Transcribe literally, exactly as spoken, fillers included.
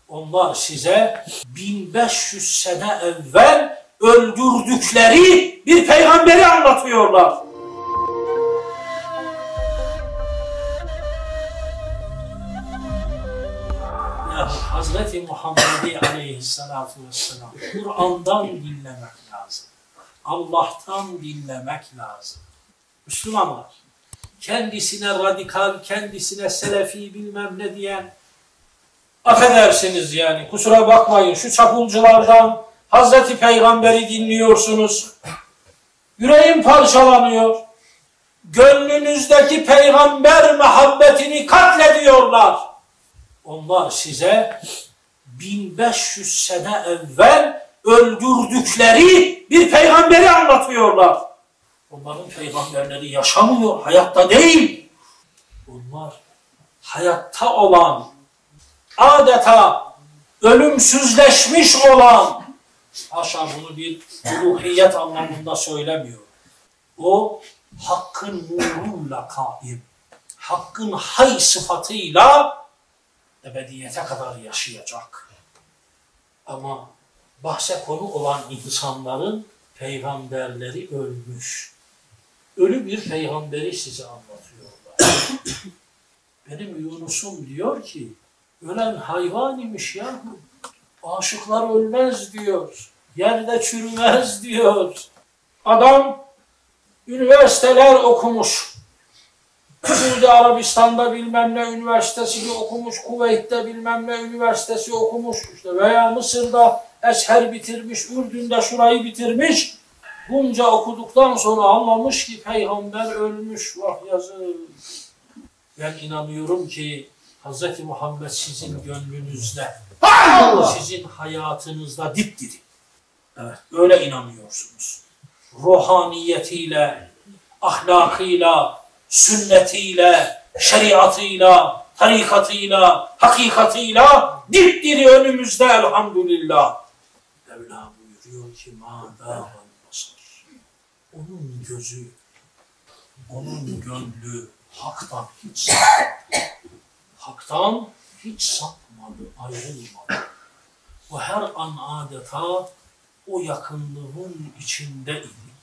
Onlar size bin beş yüz sene evvel öldürdükleri bir peygamberi anlatıyorlar. Ya Hazreti Muhammed'i aleyhissalatu vesselam Kur'an'dan dinlemek lazım. Allah'tan dinlemek lazım. Müslümanlar, kendisine radikal, kendisine selefi bilmem ne diyen, affedersiniz yani, kusura bakmayın, şu çapulculardan Hazreti Peygamber'i dinliyorsunuz. Yüreğim parçalanıyor. Gönlünüzdeki peygamber muhabbetini katlediyorlar. Onlar size bin beş yüz sene evvel öldürdükleri bir peygamberi anlatıyorlar. Onların peygamberleri yaşamıyor, hayatta değil. Onlar hayatta olan, adeta ölümsüzleşmiş olan, haşa bunu bir uluhiyet anlamında söylemiyor. O hakkın nuruyla kaim, hakkın hay sıfatıyla ebediyete kadar yaşayacak. Ama bahse konu olan insanların peygamberleri ölmüş. Ölü bir peygamberi size anlatıyorlar. Benim Yunus'um diyor ki, ölen hayvan imiş ya. Aşıklar ölmez diyor. Yerde çürümez diyor. Adam üniversiteler okumuş. Suudi Arabistan'da bilmem ne üniversitesini okumuş, Kuveyt'te bilmem ne üniversitesi okumuş, işte veya Mısır'da Eşher bitirmiş, Ürdün'de şurayı bitirmiş. Bunca okuduktan sonra anlamış ki peygamber ölmüş, vah yazık. Ben inanıyorum ki Hz. Muhammed sizin gönlünüzde, sizin hayatınızda dipdiri. Evet, öyle inanıyorsunuz. Ruhaniyetiyle, ahlakıyla, sünnetiyle, şeriatıyla, tarikatıyla, hakikatıyla dipdiri önümüzde elhamdülillah. Mevla buyuruyor ki mâdâ basar. Onun gözü, onun gönlü haktan hiç sapmadı. Haktan hiç sapmadı, ayrılmadı. O her an adeta o yakınlığın içinde idi.